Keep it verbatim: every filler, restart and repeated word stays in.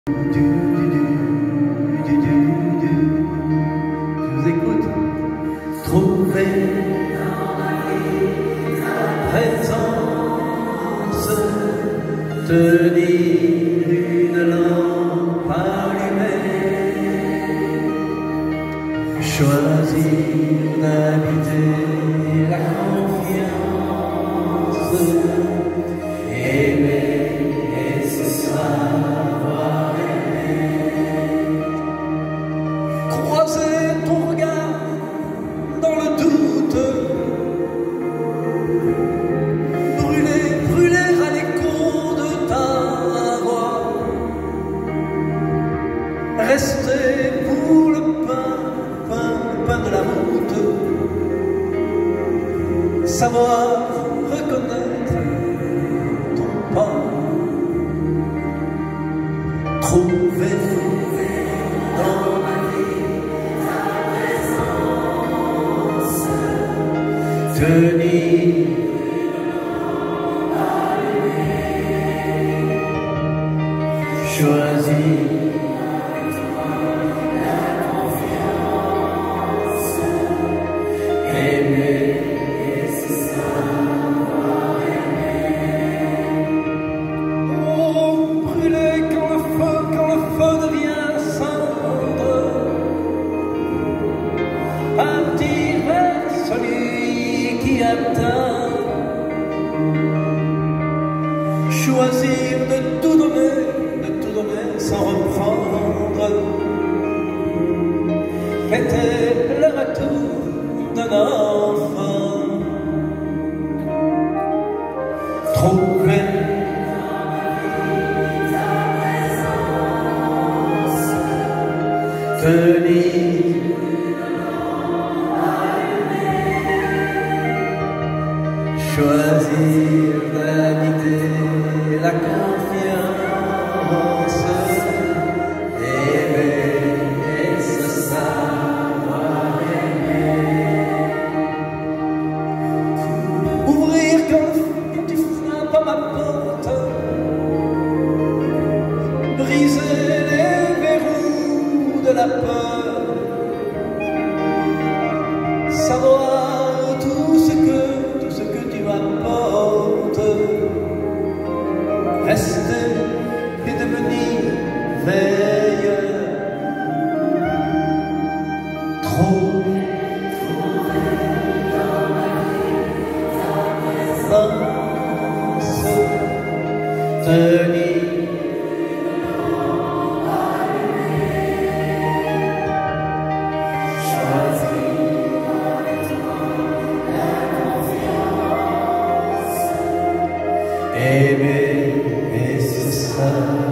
Je vous écoute. Trouver dans ma vie ta présence, tenir une lampe allumée, choisir d'habiter la confiance, aimer et se savoir aimer, croiser ton regard dans le doute, brûler, brûler à l'écho de ta voix, rester pour le pain, pain, le pain de la route, savoir reconnaître ton pas, trouver dans ma vie ta présence, tenir choisir la confiance, aimer et se savoir aimer. Oh, brûler quand le feu, quand le feu devient cendre, partir vers celui qui atteint, choisir de tout donner, sans reprendre, fêter le retour d'un enfant, trouver dans ma vie ta présence, tenir une lampe allumée, choisir d'habiter la confiance, ouvrir quand tu frappes à ma porte, briser les verrous de la peur, savoir tout ce que, tout ce que tu m'apportes, rester et devenir veilleur, trop. Tenir choisir la confiance, aimer et c'est ça.